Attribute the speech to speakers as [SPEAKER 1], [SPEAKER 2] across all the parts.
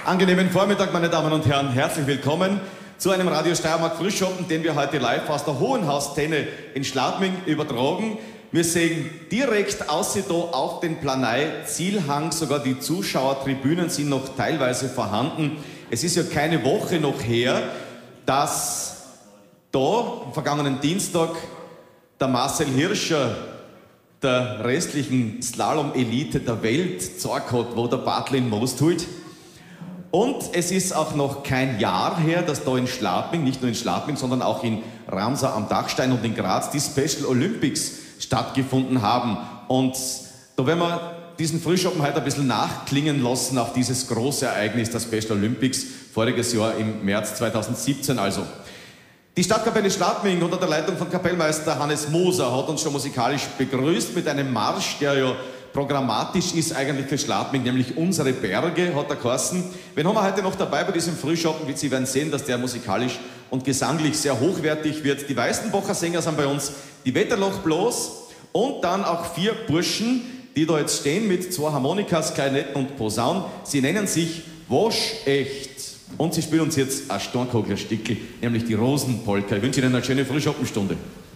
[SPEAKER 1] Angenehmen Vormittag, meine Damen und Herren. Herzlich willkommen zu einem Radio Steiermark Frühschoppen, den wir heute live aus der Hohenhaus-Szene in Schladming übertragen. Wir sehen direkt außen da auf den Planei-Zielhang, sogar die Zuschauertribünen sind noch teilweise vorhanden. Es ist ja keine Woche noch her, dass da am vergangenen Dienstag der Marcel Hirscher der restlichen Slalom-Elite der Welt gezeigt hat, wo der Bartlin Most holt. Und es ist auch noch kein Jahr her, dass da in Schladming, nicht nur in Schladming, sondern auch in Ramsau am Dachstein und in Graz die Special Olympics stattgefunden haben. Und da werden wir diesen Frühschoppen heute ein bisschen nachklingen lassen auf dieses große Ereignis der Special Olympics, voriges Jahr im März 2017 also. Die Stadtkapelle Schladming unter der Leitung von Kapellmeister Hannes Moser hat uns schon musikalisch begrüßt mit einem Marsch, der ja programmatisch ist eigentlich für Schladming, nämlich Unsere Berge, hat er geheißen. Wen haben wir heute noch dabei bei diesem Frühschoppen? Wie Sie werden sehen, dass der musikalisch und gesanglich sehr hochwertig wird. Die Weißenbacher Sänger sind bei uns, die Wetterloch bloß und dann auch 4 Burschen, die da jetzt stehen mit 2 Harmonikas, Klarinetten und Posaun. Sie nennen sich Waschecht und sie spielen uns jetzt ein Stornkogler-Stickel, nämlich die Rosenpolka. Ich wünsche Ihnen eine schöne Frühschoppenstunde.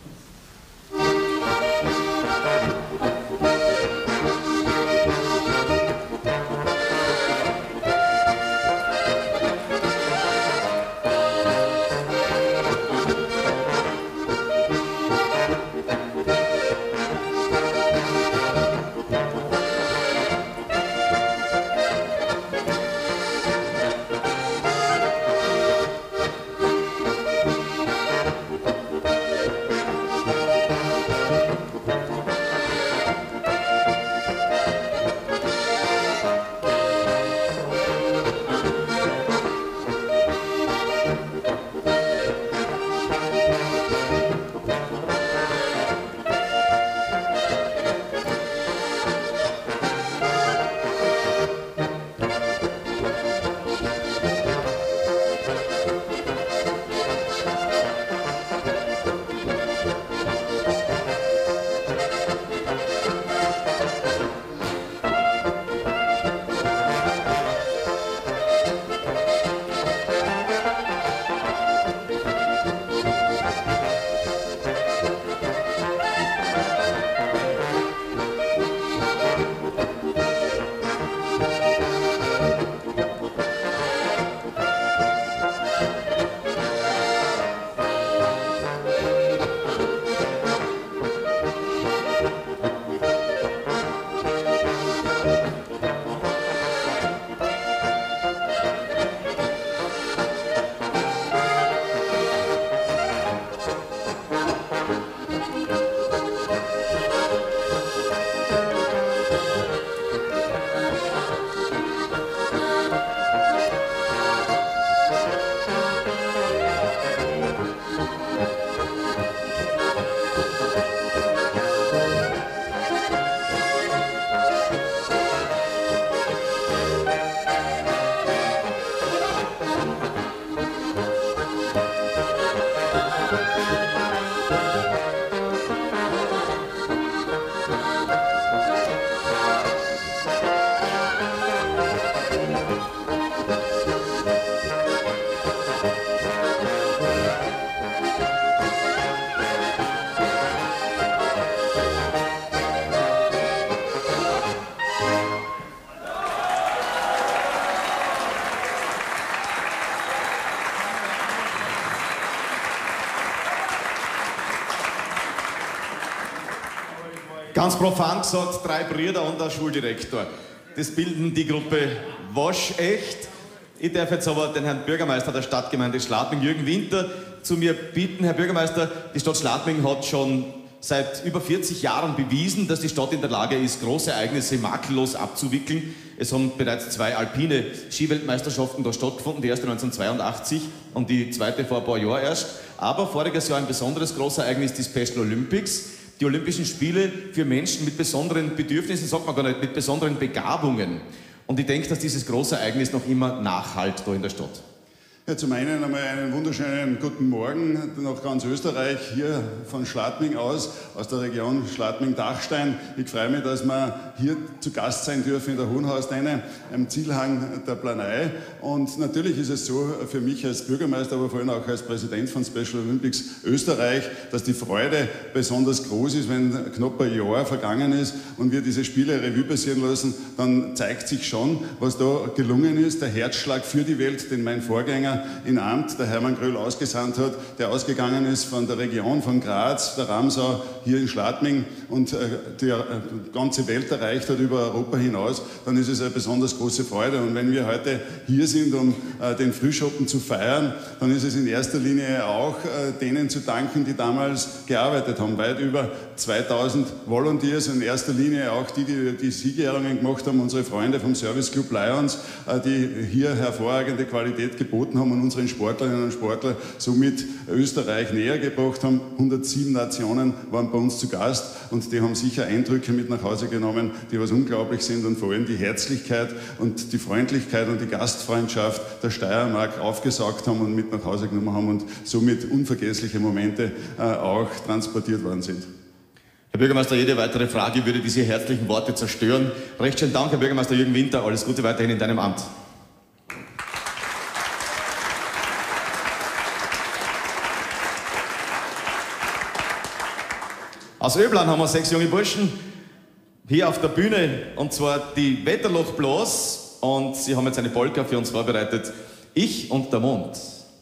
[SPEAKER 1] Ganz profan gesagt, 3 Brüder und ein Schuldirektor. Das bilden die Gruppe Waschecht. Ich darf jetzt aber den Herrn Bürgermeister der Stadtgemeinde Schladming, Jürgen Winter, zu mir bitten. Herr Bürgermeister, die Stadt Schladming hat schon seit über 40 Jahren bewiesen, dass die Stadt in der Lage ist, große Ereignisse makellos abzuwickeln. Es haben bereits 2 alpine Skiweltmeisterschaften da stattgefunden, die erste 1982 und die zweite vor ein paar Jahren erst. Aber voriges Jahr ein besonderes großes Ereignis, die Special Olympics. Die Olympischen Spiele für Menschen mit besonderen Bedürfnissen, sagt man gar nicht, mit besonderen Begabungen. Und ich denke, dass dieses große Ereignis noch immer nachhallt da in der Stadt.
[SPEAKER 2] Ja, zum einen einmal einen wunderschönen guten Morgen nach ganz Österreich, hier von Schladming aus der Region Schladming-Dachstein. Ich freue mich, dass wir hier zu Gast sein dürfen in der Hohenhaustenne, am Zielhang der Planei. Und natürlich ist es so für mich als Bürgermeister, aber vor allem auch als Präsident von Special Olympics Österreich, dass die Freude besonders groß ist, wenn knapp ein Jahr vergangen ist und wir diese Spiele Revue passieren lassen, dann zeigt sich schon, was da gelungen ist. Der Herzschlag für die Welt, den mein Vorgänger in Amt, der Hermann Gröll, ausgesandt hat, der ausgegangen ist von der Region von Graz, der Ramsau, hier in Schladming und die ganze Welt erreicht hat über Europa hinaus, dann ist es eine besonders große Freude. Und wenn wir heute hier sind, um den Frühschoppen zu feiern, dann ist es in erster Linie auch denen zu danken, die damals gearbeitet haben. Weit über 2000 Volunteers, in erster Linie auch die Siegerehrungen gemacht haben, unsere Freunde vom Service Club Lions, die hier hervorragende Qualität geboten haben und unseren Sportlerinnen und Sportlern somit Österreich näher gebracht haben. 107 Nationen waren bei uns zu Gast und die haben sicher Eindrücke mit nach Hause genommen, die was unglaublich sind und vor allem die Herzlichkeit und die Freundlichkeit und die Gastfreundschaft der Steiermark aufgesaugt haben und mit nach Hause genommen haben und somit unvergessliche Momente auch transportiert worden sind.
[SPEAKER 1] Herr Bürgermeister, jede weitere Frage würde diese herzlichen Worte zerstören. Recht schönen Dank, Herr Bürgermeister Jürgen Winter. Alles Gute weiterhin in deinem Amt. Aus Öblan haben wir 6 junge Burschen hier auf der Bühne, und zwar die Wetterloch Blas, und sie haben jetzt eine Polka für uns vorbereitet. Ich und der Mond.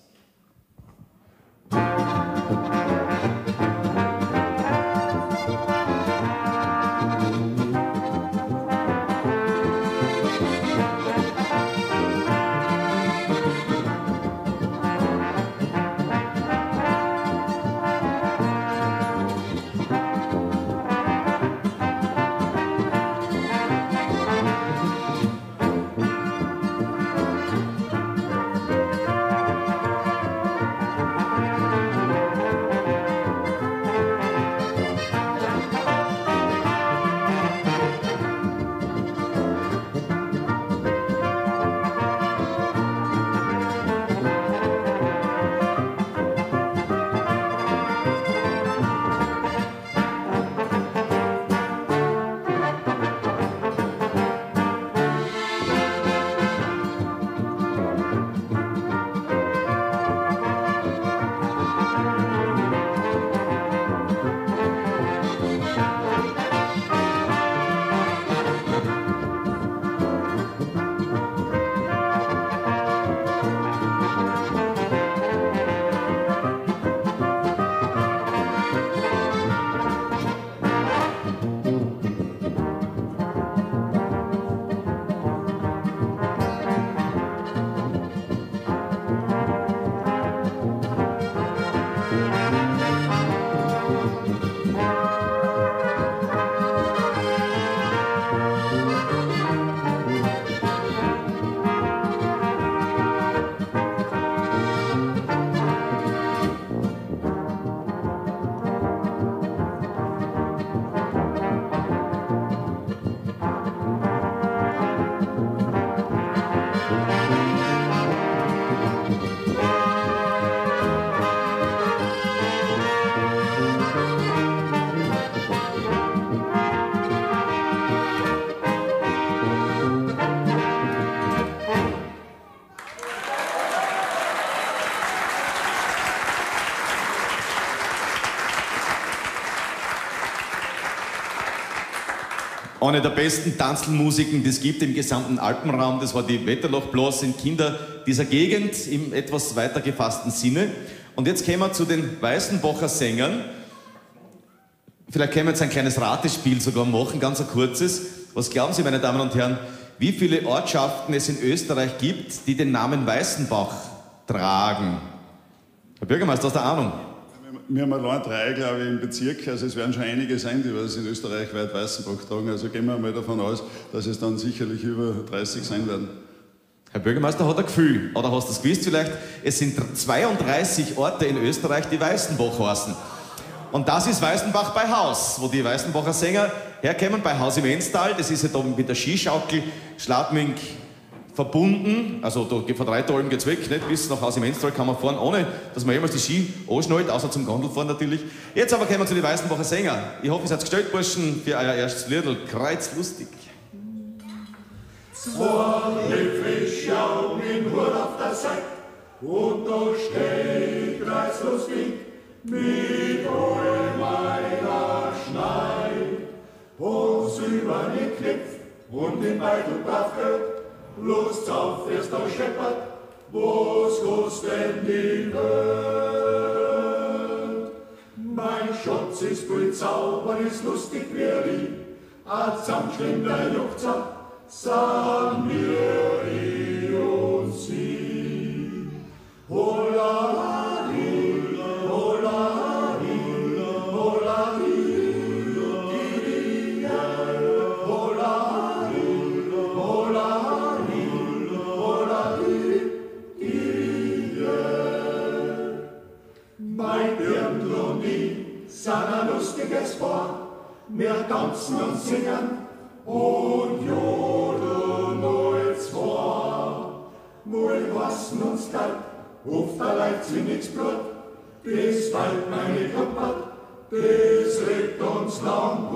[SPEAKER 1] Eine der besten Tanzelmusiken, die es gibt im gesamten Alpenraum, das war die Wetterloch Blas, sind Kinder dieser Gegend im etwas weiter gefassten Sinne. Und jetzt kommen wir zu den Weißenbacher Sängern. Vielleicht können wir jetzt ein kleines Ratespiel sogar machen, ganz ein kurzes. Was glauben Sie, meine Damen und Herren, wie viele Ortschaften es in Österreich gibt, die den Namen Weißenbach tragen? Herr Bürgermeister, hast du Ahnung?
[SPEAKER 2] Wir haben allein 3, glaube ich, im Bezirk. Also es werden schon einige sein, die was in Österreich weit Weißenbach tragen. Also gehen wir mal davon aus, dass es dann sicherlich über 30 sein werden.
[SPEAKER 1] Herr Bürgermeister hat ein Gefühl, oder hast du es gewusst vielleicht? Es sind 32 Orte in Österreich, die Weißenbach heißen. Und das ist Weißenbach bei Haus, wo die Weißenbacher Sänger herkommen, bei Haus im Enstal. Das ist ja da mit der Skischaukel, Schladming, verbunden, also da, von Reiteralm geht's weg, nicht bis nach Haus im Enstal kann man fahren, ohne dass man jemals die Ski anschnallt, außer zum Gondelfahren natürlich. Jetzt aber kommen wir zu den Weißenbacher Sänger. Ich hoffe, ihr seid gestellt, Burschen, für euer erstes Liedl, Kreuzlustig.
[SPEAKER 3] Zwei Fischaugen in Hut auf der Seite und da steht kreuzlustig mit all meiner Schneid. Uns über den Knopf und den Beitel brachte, Lust auf, erst da scheppert, was kostet denn die Welt? Mein Schatz ist gut zaubern, ist lustig wie ich, a zusammenschlimmter Juckzer, sagen wir ich und sie. Hola, hola, hola, mein Dirndl und ich sind ein lustiges Paar, wir tanzen und singen und jodeln als vor. Mal wassen uns kalt, auf der Leibzwingigsblut, das Weib meine Kappert, das regt uns lang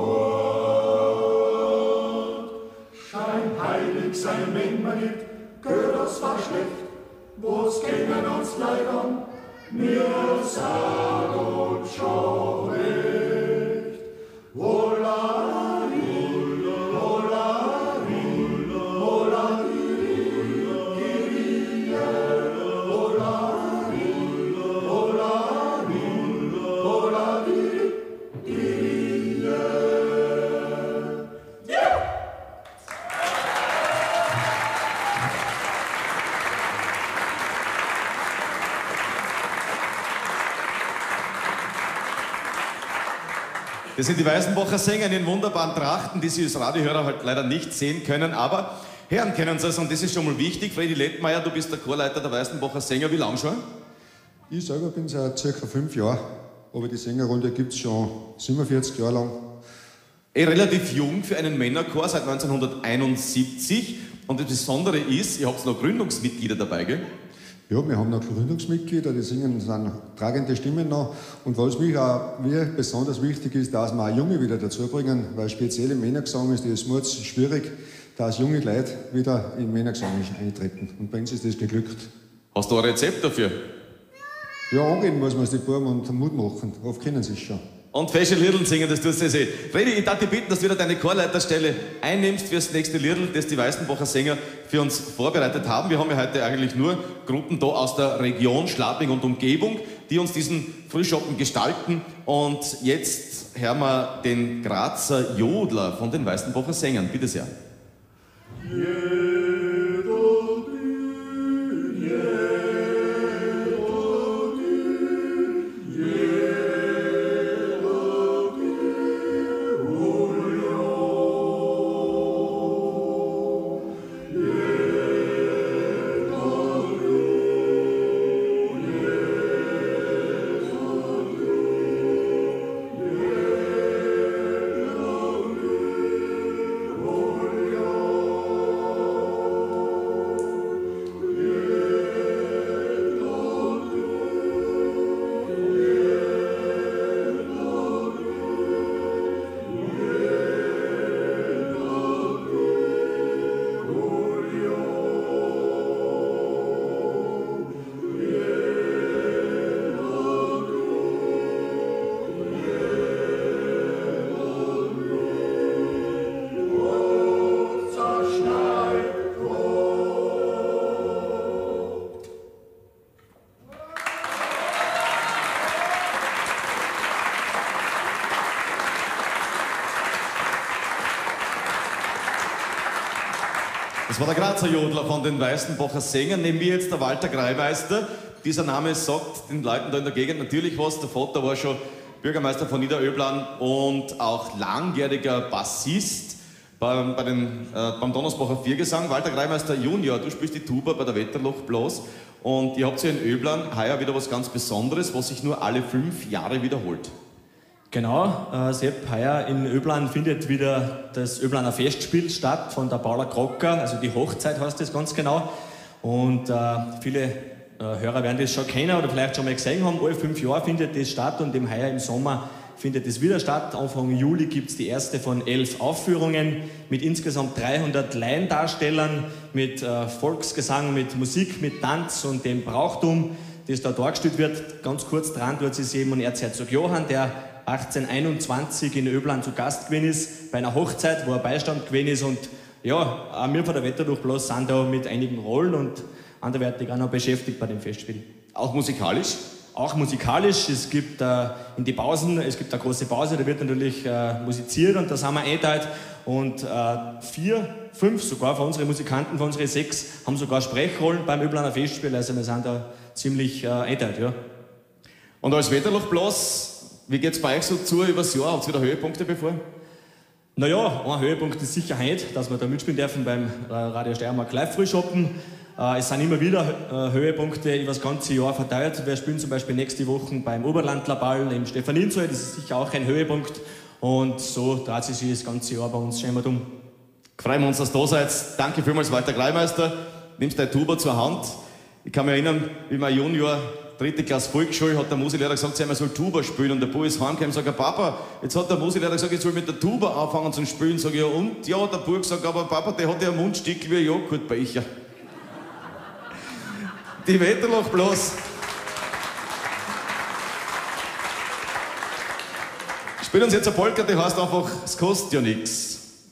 [SPEAKER 3] gut. Schein heilig sein, wenn man nicht, gehört das war schlecht, was gingen uns leid an, wir sagen uns schon recht. Hola, hola, hola,
[SPEAKER 1] Das sind die Weißenbacher Sänger in den wunderbaren Trachten, die Sie als Radiohörer halt leider nicht sehen können, aber hören können Sie es und das ist schon mal wichtig. Fredi Lettmeier, du bist der Chorleiter der Weißenbacher Sänger. Wie lange schon?
[SPEAKER 4] Ich selber bin seit ca. 5 Jahren, aber die Sängerrunde gibt es schon 47 Jahre lang.
[SPEAKER 1] Relativ jung für einen Männerchor, seit 1971. Und das Besondere ist, ihr habt noch Gründungsmitglieder dabei, gell?
[SPEAKER 4] Ja, wir haben noch Gründungsmitglieder, die singen, sind tragende Stimmen noch. Und was mich auch besonders wichtig ist, dass wir auch Junge wieder dazu bringen, weil speziell im Männergesang ist es schwierig, dass junge Leute wieder im Männergesang eintreten. Und bei uns ist das geglückt.
[SPEAKER 1] Hast du ein Rezept dafür?
[SPEAKER 4] Ja, angehen muss man es die Buben und Mut machen. Oft kennen sie es schon.
[SPEAKER 1] Und fesche Liedl singen, das tust du sehen. Fredi, ich darf dich bitten, dass du wieder deine Chorleiterstelle einnimmst für das nächste Liedl, das die Weißenbacher Sänger für uns vorbereitet haben. Wir haben ja heute eigentlich nur Gruppen da aus der Region Schladming und Umgebung, die uns diesen Frühschoppen gestalten. Und jetzt hören wir den Grazer Jodler von den Weißenbacher Sängern. Bitte sehr. Das war der Grazer Jodler von den Weißenbacher Sängern. Neben mir jetzt der Walter Greimeister. Dieser Name sagt den Leuten da in der Gegend natürlich was. Der Vater war schon Bürgermeister von Niederöblan und auch langjähriger Bassist beim Donnersbacher Viergesang. Walter Greimeister Junior, du spielst die Tuba bei der Wetterloch Blas. Und ihr habt ja in Öblan heuer wieder was ganz Besonderes, was sich nur alle 5 Jahre wiederholt.
[SPEAKER 5] Genau, Sepp, heuer in Öblan findet wieder das Öblaner Festspiel statt von der Paula Crocker, also die Hochzeit heißt das ganz genau. Und viele Hörer werden das schon kennen oder vielleicht schon mal gesehen haben. Alle 5 Jahre findet das statt und heuer im Sommer findet es wieder statt. Anfang Juli gibt es die erste von 11 Aufführungen mit insgesamt 300 Laiendarstellern, mit Volksgesang, mit Musik, mit Tanz und dem Brauchtum, das da dargestellt wird. Ganz kurz dran tut sich eben Erzherzog Johann, der 1821 in Öblan zu Gast gewesen ist, bei einer Hochzeit, wo er Beistand gewesen ist. Und ja, auch wir von der Wetterdurchblas sind da mit einigen Rollen und anderweitig auch noch beschäftigt bei dem Festspiel.
[SPEAKER 1] Auch musikalisch?
[SPEAKER 5] Auch musikalisch. Es gibt in die Pausen, es gibt eine große Pause, da wird natürlich musiziert und da sind wir eingeteilt. Und 4, 5 sogar von unseren Musikanten, von unseren 6, haben sogar Sprechrollen beim Öblaner Festspiel. Also wir sind da ziemlich eingeteilt, ja.
[SPEAKER 1] Und als Wetterlochblas, wie geht es bei euch so zu übers Jahr? Habt ihr wieder Höhepunkte bevor?
[SPEAKER 5] Naja, ein Höhepunkt ist sicher heute, dass wir da mitspielen dürfen beim Radio Steiermark Live-Frühschoppen. Es sind immer wieder Höhepunkte über das ganze Jahr verteilt. Wir spielen zum Beispiel nächste Woche beim Oberlandlerball im Stefaninsaal. Das ist sicher auch ein Höhepunkt. Und so dreht sich das ganze Jahr bei uns schon immer um.
[SPEAKER 1] Freuen wir uns, dass ihr da seid. Danke vielmals, Walter Kleimeister. Nimmst deine Tuba zur Hand. Ich kann mich erinnern, wie mein Junior 3. Klasse Volksschule hat der Musiklehrer gesagt, er soll Tuba spielen. Und der Bub ist heimgekommen und sagt, Papa, jetzt hat der Musiklehrer gesagt, ich soll mit der Tuba anfangen zu spielen. Sag ich, ja und? Ja, der Bub sagt, aber Papa, der hat ja einen Mundstück wie ein Joghurtbecher. Die Wetterlochblas. Spielt uns jetzt eine Polka, die heißt einfach, es kostet ja nichts.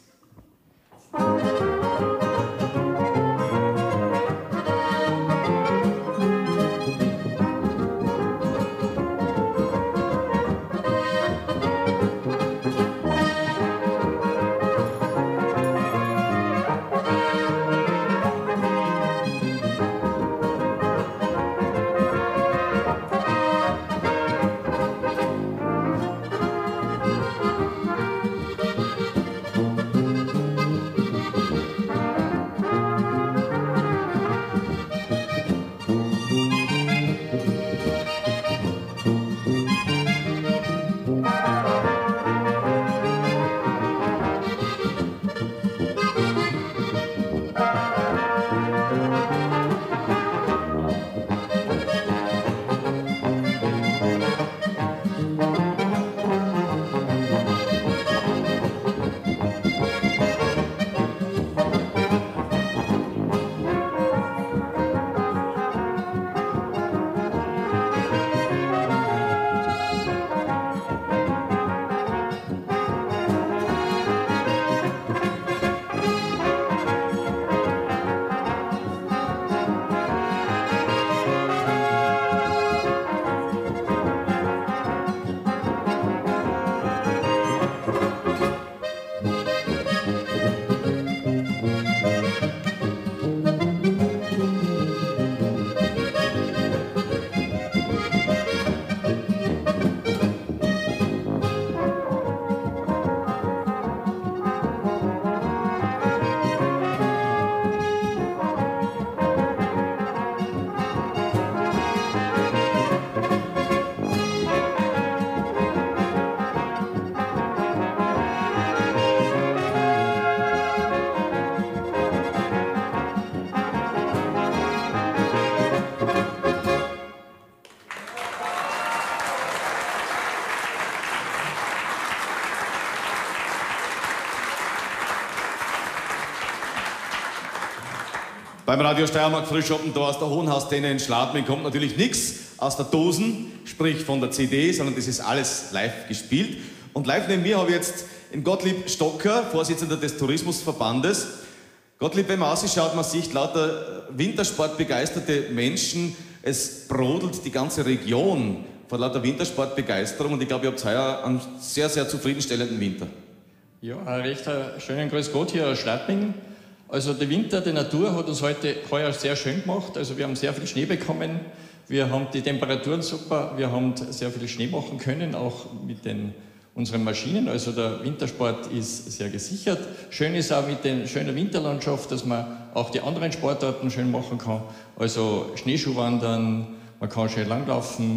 [SPEAKER 1] Beim Radio Steiermark Frühschoppen da aus der Hohenhausszene in Schladming kommt natürlich nichts aus der Dosen, sprich von der CD, sondern das ist alles live gespielt. Und live neben mir habe ich jetzt den Gottlieb Stocker, Vorsitzender des Tourismusverbandes. Gottlieb, wenn man ausschaut, man sieht lauter wintersportbegeisterte Menschen. Es brodelt die ganze Region von lauter Wintersportbegeisterung und ich glaube, ihr habt heuer einen sehr, sehr zufriedenstellenden Winter.
[SPEAKER 6] Ja, ein recht schönen Grüß Gott hier aus Schladming. Also der Winter, die Natur hat uns heuer sehr schön gemacht. Also wir haben sehr viel Schnee bekommen. Wir haben die Temperaturen super. Wir haben sehr viel Schnee machen können, auch mit unseren Maschinen. Also der Wintersport ist sehr gesichert. Schön ist auch mit der schönen Winterlandschaft, dass man auch die anderen Sportarten schön machen kann. Also Schneeschuhwandern, man kann schön langlaufen,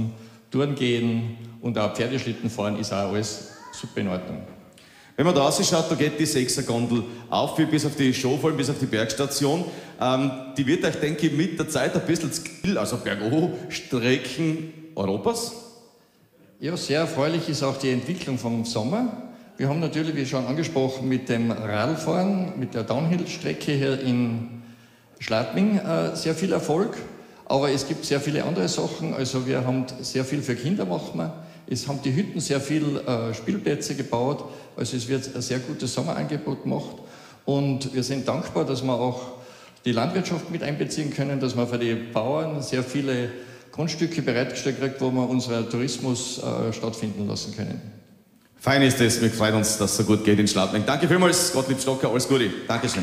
[SPEAKER 6] Touren gehen und auch Pferdeschlitten fahren, ist auch alles super in Ordnung.
[SPEAKER 1] Wenn man da rausschaut, da geht die 6er-Gondel auf, bis auf die Showfallen, bis auf die Bergstation. Die wird euch, denke ich, mit der Zeit ein bisschen zu Ziel, also Berghoch-Strecken Europas.
[SPEAKER 6] Ja, sehr erfreulich ist auch die Entwicklung vom Sommer. Wir haben natürlich, wie schon angesprochen, mit dem Radfahren, mit der Downhill-Strecke hier in Schladming sehr viel Erfolg. Aber es gibt sehr viele andere Sachen. Also wir haben sehr viel für Kinder machen wir. Es haben die Hütten sehr viel Spielplätze gebaut. Also es wird ein sehr gutes Sommerangebot gemacht. Und wir sind dankbar, dass wir auch die Landwirtschaft mit einbeziehen können, dass wir für die Bauern sehr viele Grundstücke bereitgestellt kriegt, wo wir unseren Tourismus stattfinden lassen können.
[SPEAKER 1] Fein ist es, wir freuen uns, dass es so gut geht in Schladming. Danke vielmals, Gottlieb Stocker, alles Gute. Dankeschön.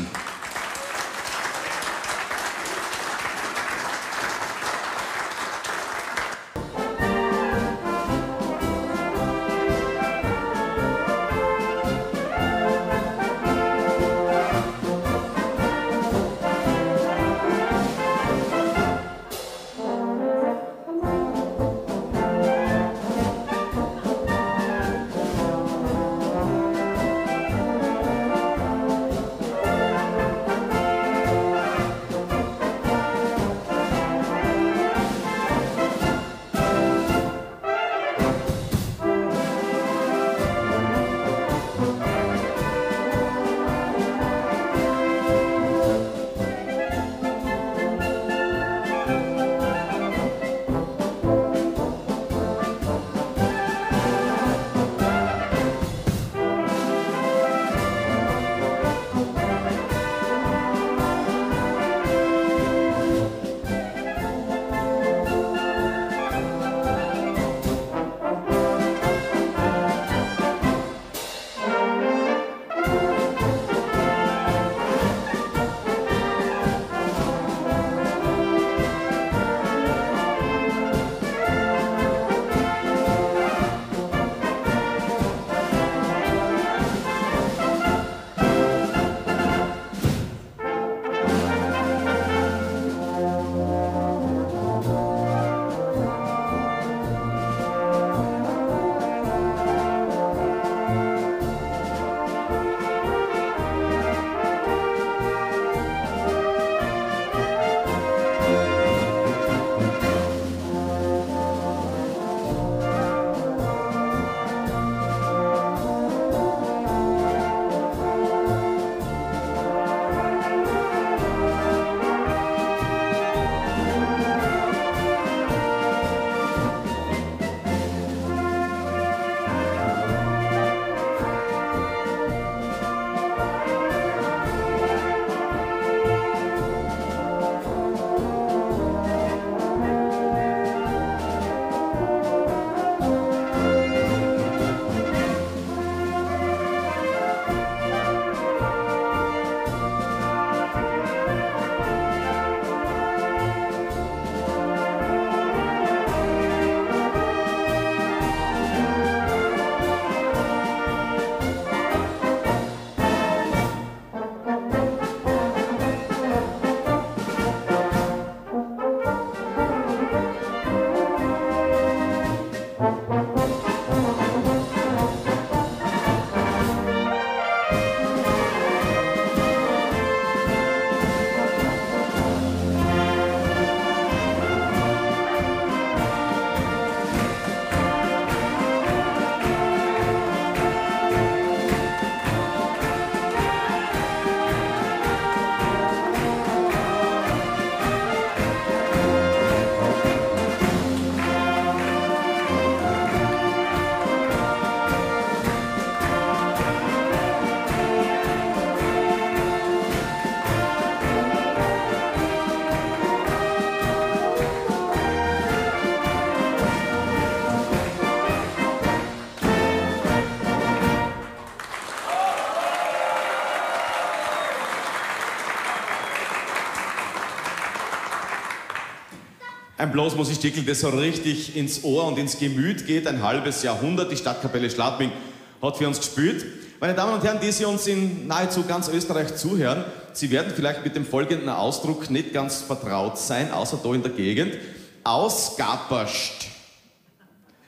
[SPEAKER 1] Ein Blasmusikstückel, das so richtig ins Ohr und ins Gemüt geht. Ein halbes Jahrhundert. Die Stadtkapelle Schladming hat für uns gespielt. Meine Damen und Herren, die Sie uns in nahezu ganz Österreich zuhören, Sie werden vielleicht mit dem folgenden Ausdruck nicht ganz vertraut sein, außer da in der Gegend. Ausgaperscht.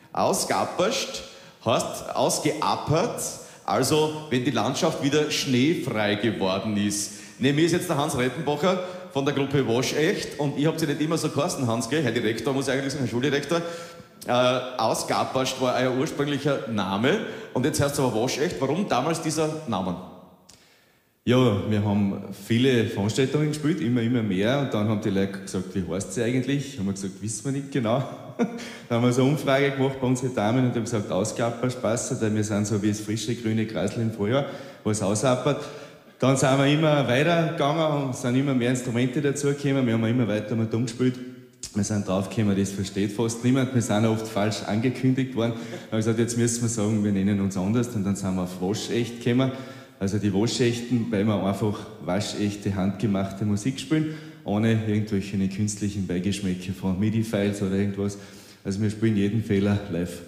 [SPEAKER 1] Ausgapperscht heißt ausgeappert, also wenn die Landschaft wieder schneefrei geworden ist. Neben mir ist jetzt der Hans Rettenbacher von der Gruppe Waschecht und ich habe sie nicht immer so geheißen, Hans, gell? Herr Direktor muss ich eigentlich sagen, Herr Schuldirektor. Ausgapperscht war euer ursprünglicher Name und jetzt heißt es aber Waschecht. Warum damals dieser Name?
[SPEAKER 7] Ja, wir haben viele Veranstaltungen gespielt, immer mehr. Und dann haben die Leute gesagt, wie heißt sie eigentlich? Haben wir gesagt, wissen wir nicht genau. Dann haben wir so eine Umfrage gemacht bei unseren Damen und haben gesagt, Ausgapperscht passt, weil wir sind so wie das frische grüne Kreisel im Frühjahr, wo es ausappert. Dann sind wir immer weitergegangen und sind immer mehr Instrumente dazugekommen. Wir haben immer weiter mit umgespielt. Wir sind draufgekommen, das versteht fast niemand. Wir sind oft falsch angekündigt worden. Wir haben gesagt, jetzt müssen wir sagen, wir nennen uns anders. Und dann sind wir auf Waschecht gekommen. Also die Waschechten, weil wir einfach waschechte, handgemachte Musik spielen, ohne irgendwelche künstlichen Beigeschmäcke von MIDI-Files oder irgendwas. Also wir spielen jeden Fehler live.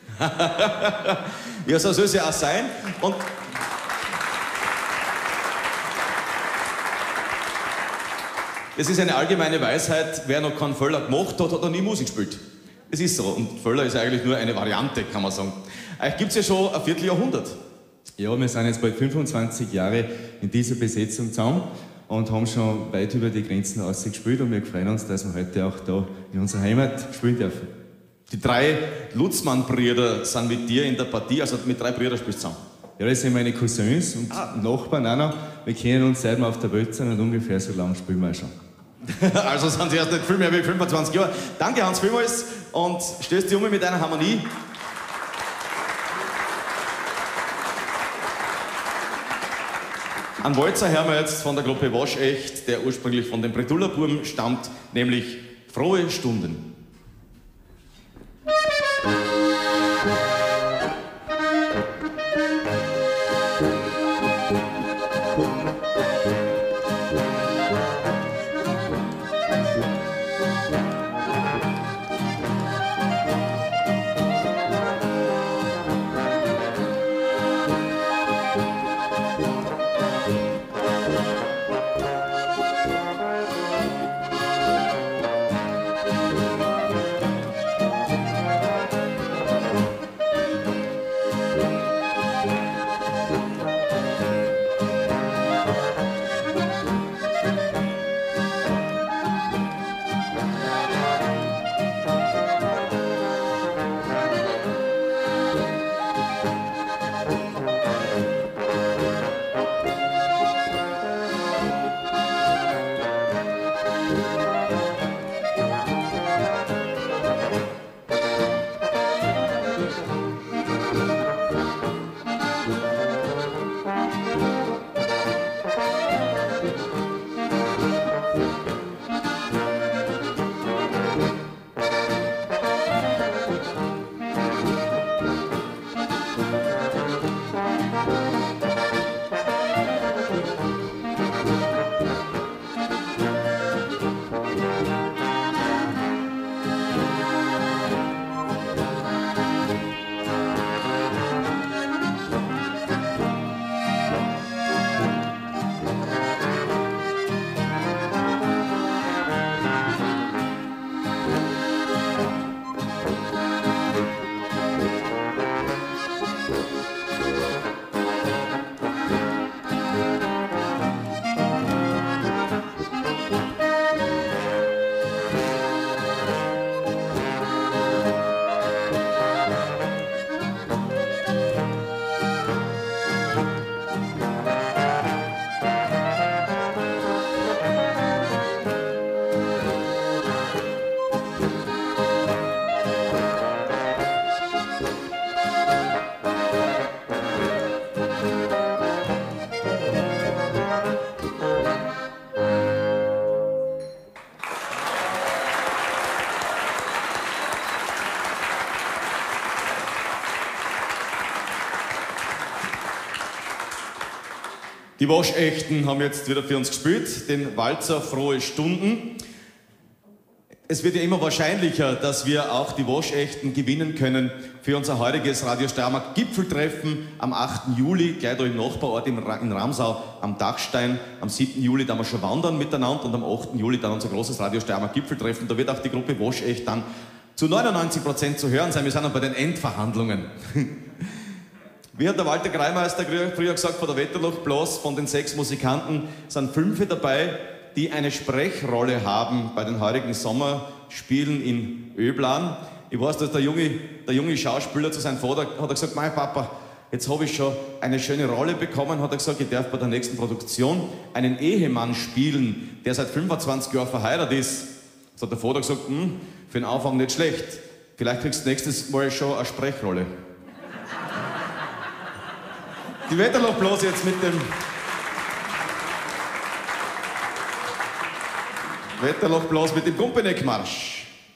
[SPEAKER 1] Ja, so soll es ja auch sein. Und es ist eine allgemeine Weisheit, wer noch keinen Völler gemacht hat, hat noch nie Musik gespielt. Es ist so. Und Völler ist eigentlich nur eine Variante, kann man sagen. Euch gibt es ja schon ein Vierteljahrhundert.
[SPEAKER 7] Ja, wir sind jetzt bald 25 Jahre in dieser Besetzung zusammen und haben schon weit über die Grenzen ausgespielt und wir freuen uns, dass wir heute auch da in unserer Heimat spielen dürfen.
[SPEAKER 1] Die 3 Lutzmann-Brüder sind mit dir in der Partie, also mit 3 Brüdern spielst du zusammen.
[SPEAKER 7] Ja, das sind meine Cousins und Nachbarn auch noch. Wir kennen uns seit wir auf der Welt sind und ungefähr so lange spielen wir schon.
[SPEAKER 1] Also sind sie erst nicht viel mehr wie 25 Jahre. Danke Hans vielmals und stößt die mit einer Harmonie. Ein Walzer hören wir jetzt von der Gruppe Waschecht, der ursprünglich von den Bretullerbuben stammt, nämlich Frohe Stunden. Die Waschechten haben jetzt wieder für uns gespielt, den Walzer Frohe Stunden. Es wird ja immer wahrscheinlicher, dass wir auch die Waschechten gewinnen können für unser heutiges Radio Steiermark Gipfeltreffen am 8. Juli, gleich da im Nachbarort in Ramsau am Dachstein. Am 7. Juli da wir schon wandern miteinander und am 8. Juli dann unser großes Radio Steiermark Gipfeltreffen. Da wird auch die Gruppe Waschecht dann zu 99% zu hören sein. Wir sind noch bei den Endverhandlungen. Wie hat der Walter Greimeister früher gesagt, von der Wetterloch-Blas, von den 6 Musikanten sind 5 dabei, die eine Sprechrolle haben bei den heurigen Sommerspielen in Öblan. Ich weiß, dass der junge Schauspieler zu seinem Vater hat gesagt, mein Papa, jetzt habe ich schon eine schöne Rolle bekommen, hat er gesagt, ich darf bei der nächsten Produktion einen Ehemann spielen, der seit 25 Jahren verheiratet ist. Das hat der Vater gesagt, für den Anfang nicht schlecht. Vielleicht kriegst du nächstes Mal schon eine Sprechrolle. Die Wetterloch-Blas jetzt mit dem Wetterloch-Blas mit dem Gumpeneck-Marsch.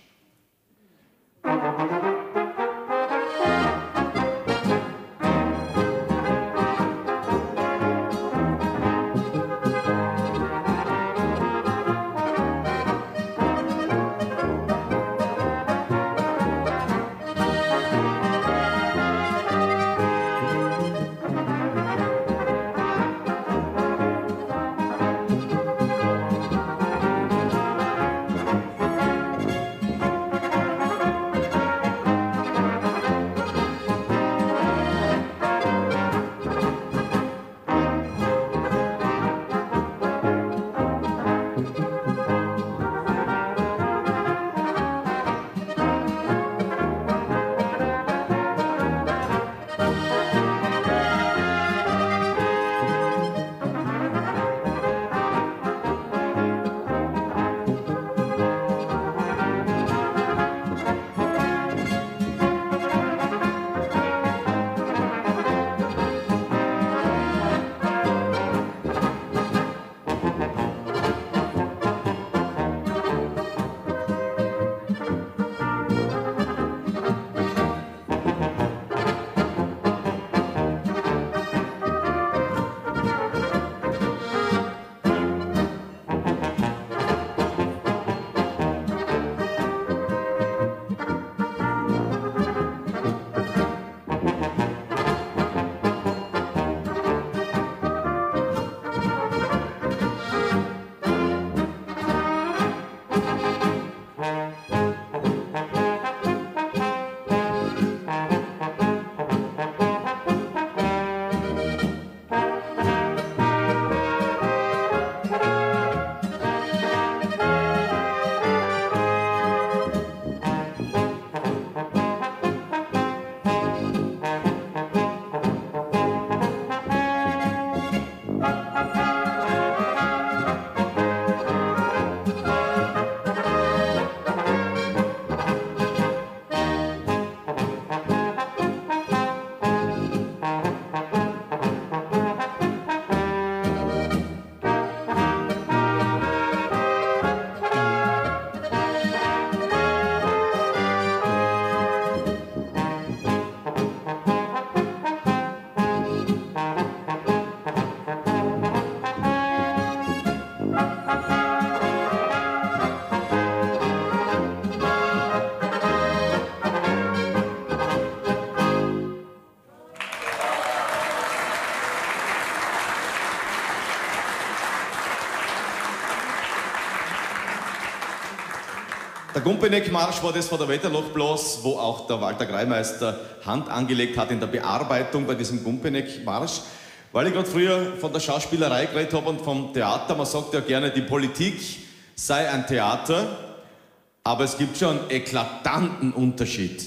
[SPEAKER 1] Der Gumpeneck-Marsch war das von der Wetterloch-Blas, wo auch der Walter Greimeister Hand angelegt hat in der Bearbeitung bei diesem Gumpeneck-Marsch. Weil ich gerade früher von der Schauspielerei geredet habe und vom Theater, man sagt ja gerne, die Politik sei ein Theater, aber es gibt schon einen eklatanten Unterschied.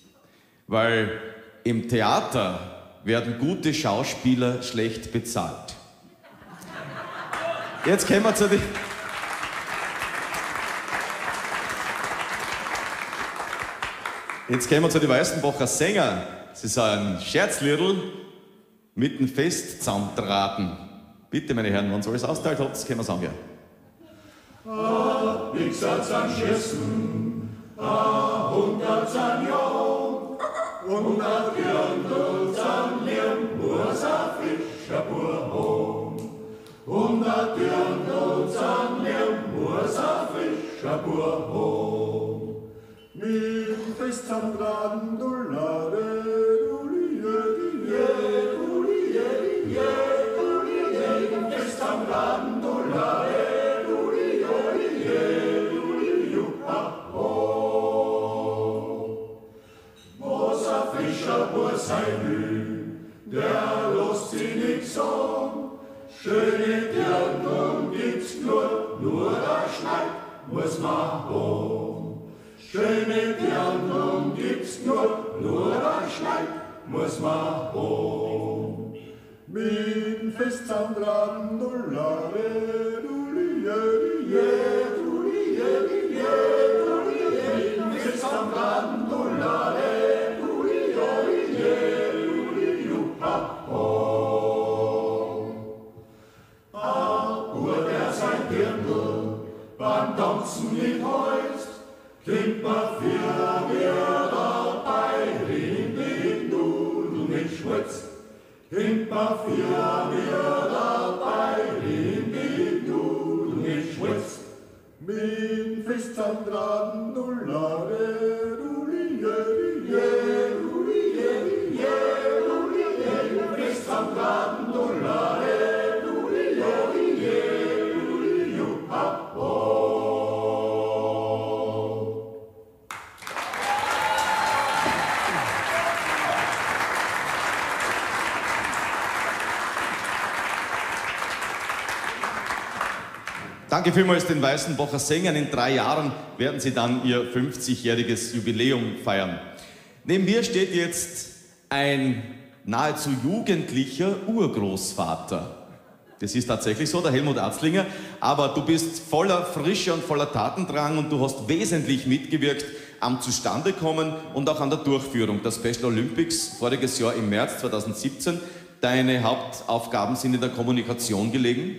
[SPEAKER 1] Weil im Theater werden gute Schauspieler schlecht bezahlt. Jetzt kommen wir zu den... Jetzt kommen wir zu den Weißenbacher Sänger. Sie sind Scherzliedl mit dem Fest zusammentraten. Bitte, meine Herren, wenn ihr alles austeilt habt, können wir sagen, ja.
[SPEAKER 3] Nix als ein Schießen, 100 an Jung, 100 Dirndl an Lirn, muss a Fischer Burhom. 100 Dirndl an Lirn, muss a Fischer Burhom. Mit Fest am Graden, du Lade, du Liege, du Liege, du Liege, Fest am Graden, du Lade, du Liege, du Liege, muss man haben. Schöne Dirndl gibt's nur ein Schneid muss man haben. Mit Fest am Drandolare, Fest am Drandolare, beim Tanzen mit Holz, klingt man für wir dabei, mit Nudeln mit Schmutz. Klingt man für wir dabei, mit Nudeln mit Schmutz. Mit Fest am Drandolare, Fest am Drandolare,
[SPEAKER 1] Danke vielmals den Weißenbacher Sängern. In 3 Jahren werden sie dann ihr 50-jähriges Jubiläum feiern. Neben mir steht jetzt ein nahezu jugendlicher Urgroßvater. Das ist tatsächlich so, der Helmut Atzlinger. Aber du bist voller Frische und voller Tatendrang und du hast wesentlich mitgewirkt am Zustandekommen und auch an der Durchführung der Special Olympics voriges Jahr im März 2017. Deine Hauptaufgaben sind in der Kommunikation gelegen.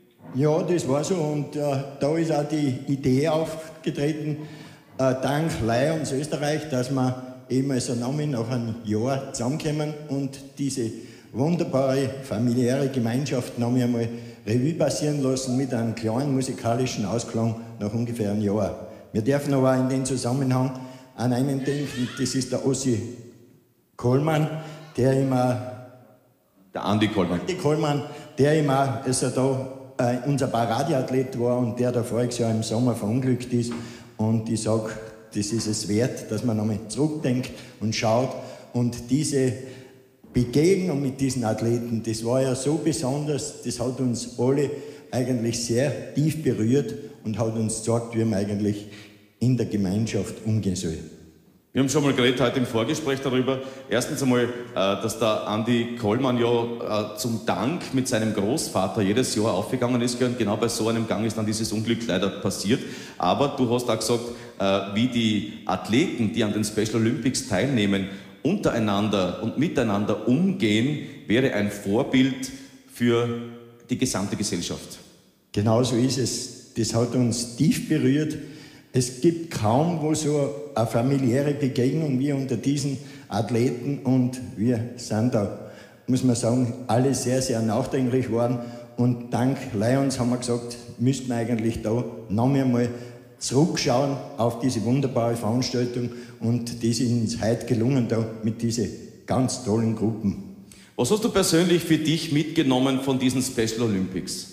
[SPEAKER 8] Ja, das war so und da ist auch die Idee aufgetreten, dank Lions Österreich, dass wir eben als Namen nach einem Jahr zusammenkommen und diese wunderbare familiäre Gemeinschaft noch einmal Revue passieren lassen mit einem kleinen musikalischen Ausklang nach ungefähr einem Jahr. Wir dürfen aber in dem Zusammenhang an einen denken, das ist der Ossi Kollmann, der immer...
[SPEAKER 1] Der Andi Kollmann.
[SPEAKER 8] Andi Kollmann, der immer also da unser Paradeathlet war und der da voriges Jahr im Sommer verunglückt ist. Und ich sage, das ist es wert, dass man nochmal zurückdenkt und schaut. Und diese Begegnung mit diesen Athleten, das war ja so besonders, das hat uns alle eigentlich sehr tief berührt und hat uns gezeigt, wie man eigentlich in der Gemeinschaft umgehen soll.
[SPEAKER 1] Wir haben schon mal geredet heute im Vorgespräch darüber. Erstens einmal, dass der Andi Kollmann ja zum Dank mit seinem Großvater jedes Jahr aufgegangen ist. Und genau bei so einem Gang ist dann dieses Unglück leider passiert. Aber du hast auch gesagt, wie die Athleten, die an den Special Olympics teilnehmen, untereinander und miteinander umgehen, wäre ein Vorbild für die gesamte Gesellschaft.
[SPEAKER 8] Genau so ist es. Das hat uns tief berührt. Es gibt kaum wo so eine familiäre Begegnung wie unter diesen Athleten und wir sind da, muss man sagen, alle sehr, sehr nachdenklich geworden und dank Lions haben wir gesagt, müssten wir eigentlich da noch einmal zurückschauen auf diese wunderbare Veranstaltung und das ist uns heute gelungen da mit diesen ganz tollen Gruppen.
[SPEAKER 1] Was hast du persönlich für dich mitgenommen von diesen Special Olympics?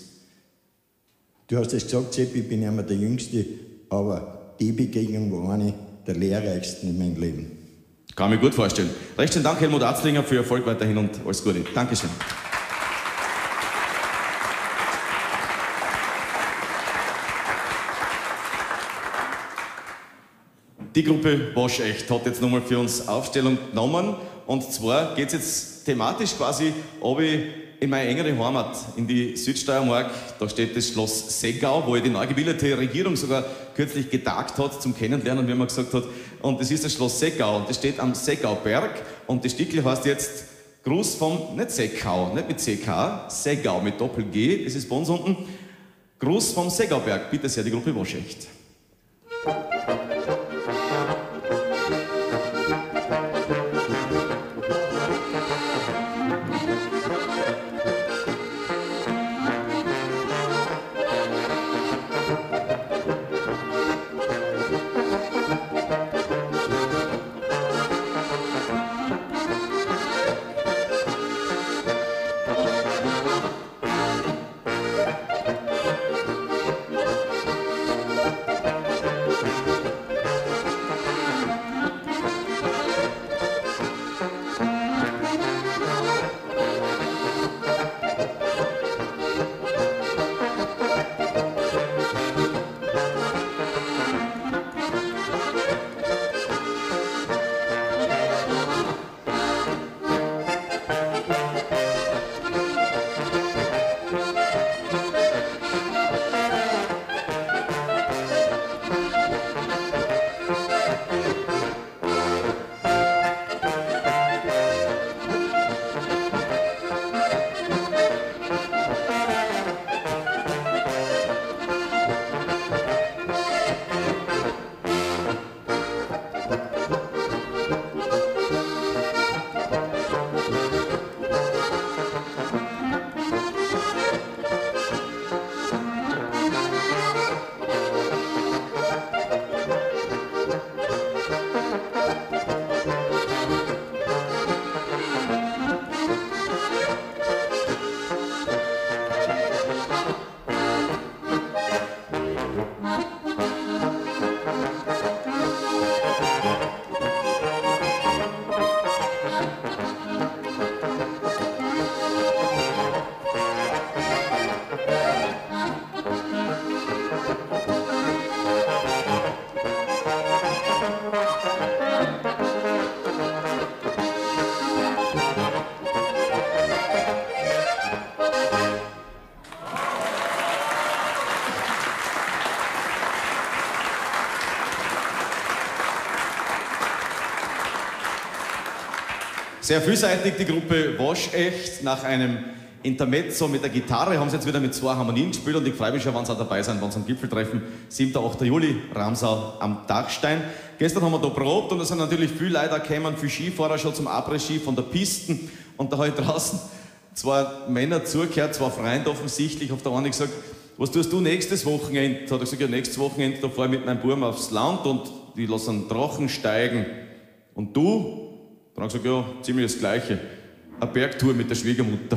[SPEAKER 8] Du hast es gesagt, Sepp, ich bin ja immer der Jüngste, aber die Begegnung war eine der lehrreichsten in meinem Leben.
[SPEAKER 1] Kann mir gut vorstellen. Recht schönen Dank, Helmut Atzlinger, für Erfolg weiterhin und alles Gute. Dankeschön. Die Gruppe Waschecht hat jetzt nochmal für uns Aufstellung genommen. Und zwar geht es jetzt thematisch quasi in meine engere Heimat, in die Südsteiermark. Da steht das Schloss Seggau, wo ja die neu gebildete Regierung sogar kürzlich getagt hat zum Kennenlernen, wie man gesagt hat. Und das ist das Schloss Seggau und das steht am Seggauberg. Und das Stückchen heißt jetzt Gruß vom, nicht Seckau, nicht mit CK, Seggau mit Doppel-G, das ist bei uns unten. Gruß vom Seggauberg, bitte sehr, die Gruppe Waschecht. Sehr vielseitig die Gruppe Waschecht. Nach einem Intermezzo mit der Gitarre haben sie jetzt wieder mit 2 Harmonien gespielt und ich freue mich schon, wenn sie auch dabei sind, wenn sie am Gipfeltreffen 7. 8. Juli, Ramsau am Dachstein. Gestern haben wir da probt und da sind natürlich viele Leute gekommen, viele Skifahrer schon zum Après-Ski von der Pisten und da habe ich draußen 2 Männer zugehört, 2 Freunde offensichtlich, auf der eine gesagt, was tust du nächstes Wochenende? Hat er gesagt, ja, nächstes Wochenende, da fahre ich mit meinem Buben aufs Land und die lassen einen Drachen steigen. Und du? Dann habe ich gesagt, ja, ziemlich das Gleiche. Eine Bergtour mit der Schwiegermutter.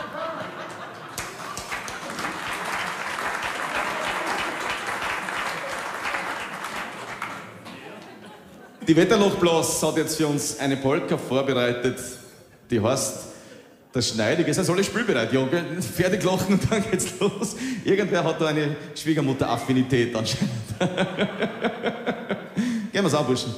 [SPEAKER 1] Die Wetterlochblas hat jetzt für uns eine Polka vorbereitet, die heißt Das Schneidige. Es ist alles spielbereit, ja, fertig lachen und dann geht's los. Irgendwer hat da eine Schwiegermutter-Affinität anscheinend. Gehen wir's an, Burschen.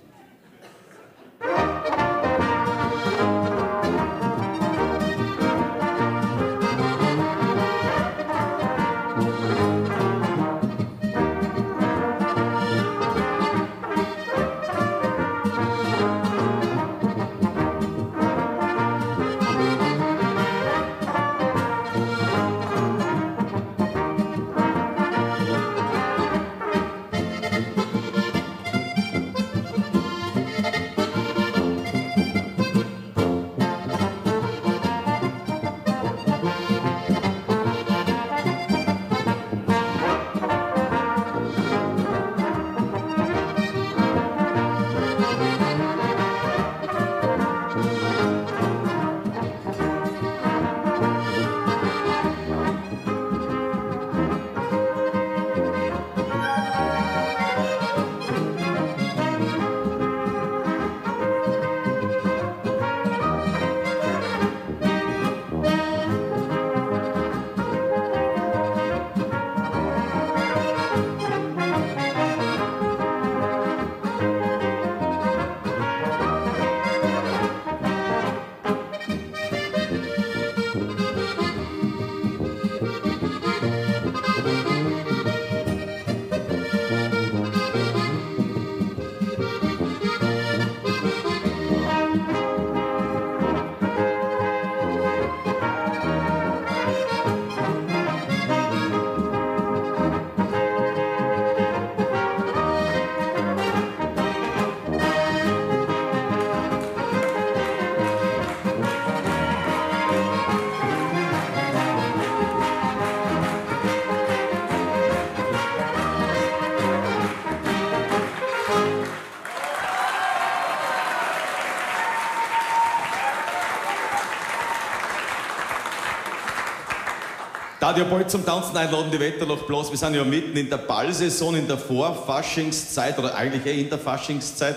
[SPEAKER 1] Da die ja bald zum Tanzen einladen, die Wetterlochblas. Wir sind ja mitten in der Ballsaison, in der Vorfaschingszeit oder eigentlich in der Faschingszeit.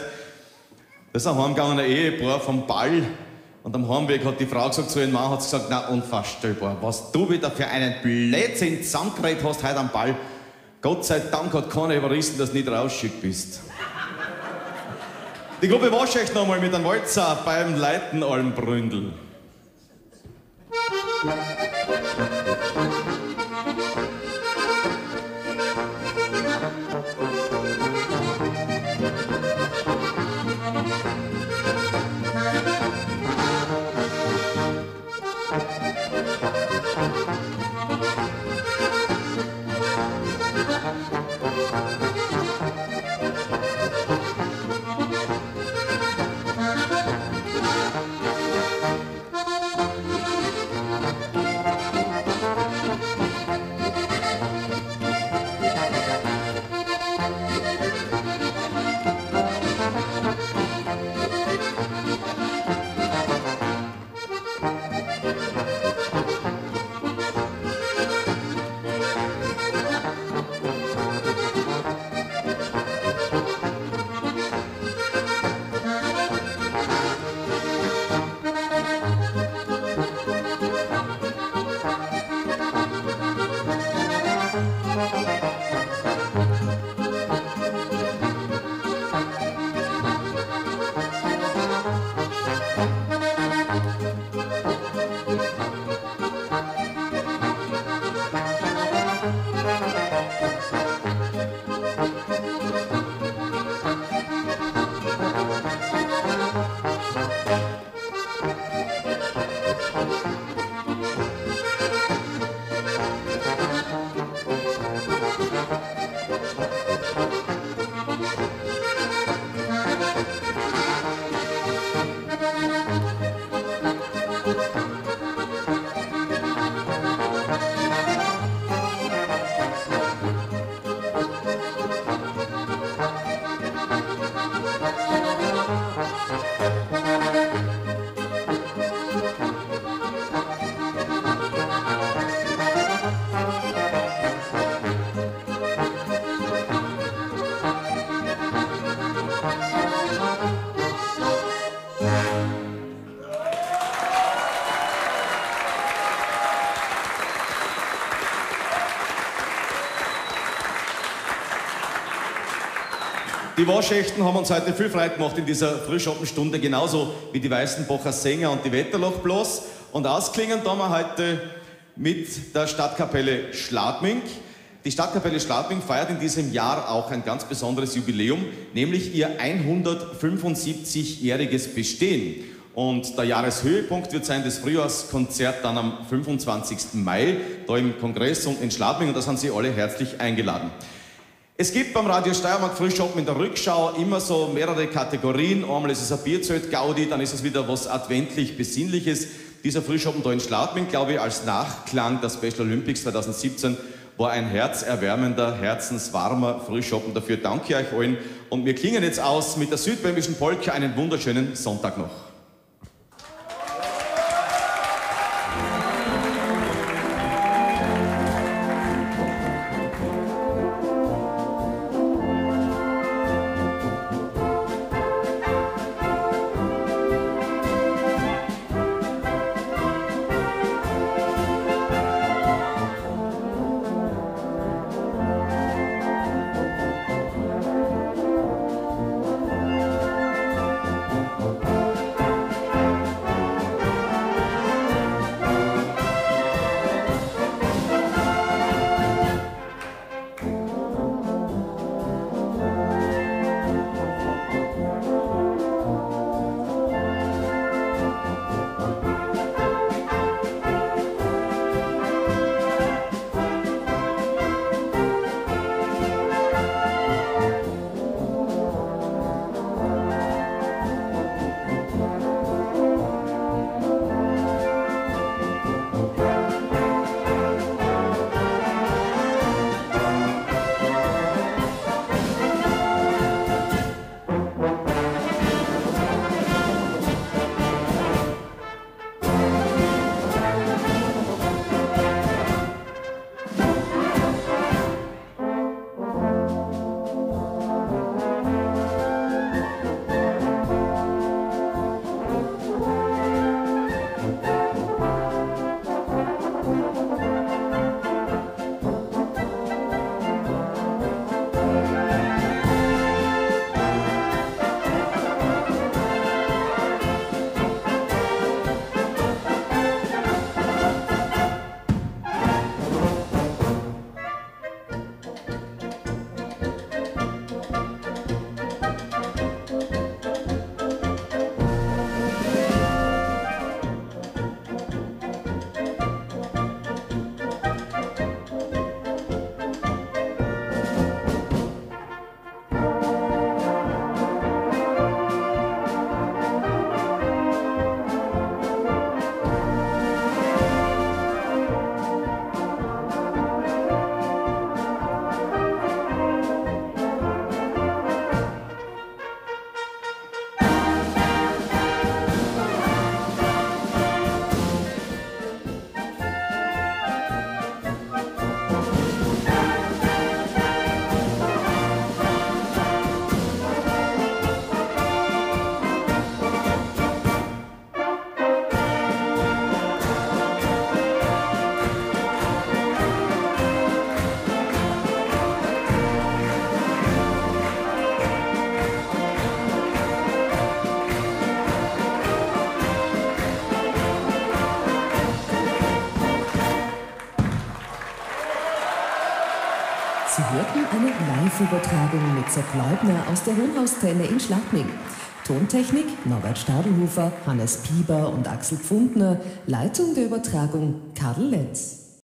[SPEAKER 1] Da ist ein heimgegangener Ehepaar vom Ball und am Heimweg hat die Frau gesagt zu ihrem Mann, hat gesagt, na unvorstellbar, was du wieder für einen Blödsinn zusammengeredet hast heute am Ball. Gott sei Dank hat keiner überrissen, dass du nicht rausgeschickt bist. Die Gruppe Waschecht nochmal mit einem Walzer beim Leiten allem Bründel. Die Waschechten haben uns heute viel Freude gemacht in dieser Frühschoppenstunde, genauso wie die Weißenbacher Sänger und die Wetterlochblas. Und ausklingen da wir heute mit der Stadtkapelle Schladming. Die Stadtkapelle Schladming feiert in diesem Jahr auch ein ganz besonderes Jubiläum, nämlich ihr 175-jähriges Bestehen. Und der Jahreshöhepunkt wird sein das Frühjahrskonzert dann am 25. Mai, da im Kongress und in Schladming, und da sind Sie alle herzlich eingeladen. Es gibt beim Radio Steiermark Frühschoppen in der Rückschau immer so mehrere Kategorien. Einmal ist es ein Bierzelt-Gaudi, dann ist es wieder was adventlich-besinnliches. Dieser Frühschoppen da in Schladming, glaube ich, als Nachklang der Special Olympics 2017 war ein herzerwärmender, herzenswarmer Frühschoppen. Dafür danke ich euch allen. Und wir klingen jetzt aus mit der südböhmischen Polka. Einen wunderschönen Sonntag noch.
[SPEAKER 9] Sie hörten eine Live-Übertragung mit Sepp Leubner aus der Hohenhaustenne in Schladming. Tontechnik Norbert Stadelhofer, Hannes Pieber und Axel Pfundner. Leitung der Übertragung Karl Lenz.